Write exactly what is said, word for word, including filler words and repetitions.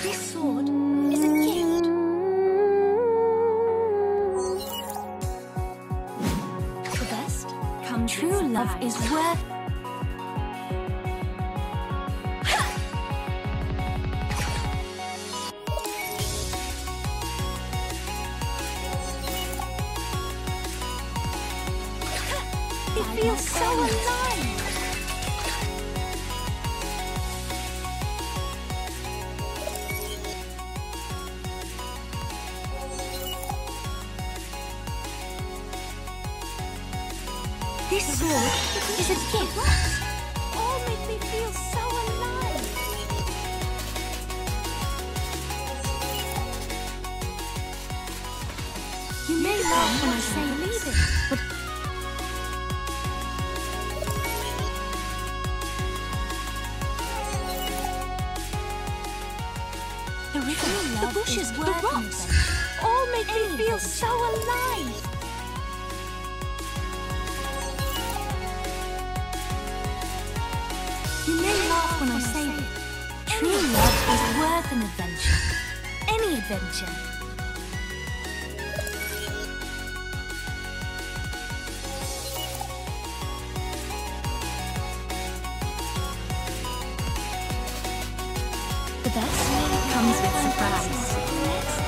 This sword is a gift. The best comes. True love is worth. It feels so alive. This sword is a gift. All make me feel so alive. You may laugh when I say believe it, but the river, the bushes, the rocks, all make me feel so alive. You may laugh when I say it. True love is worth an adventure. Any adventure. The best comes with surprise.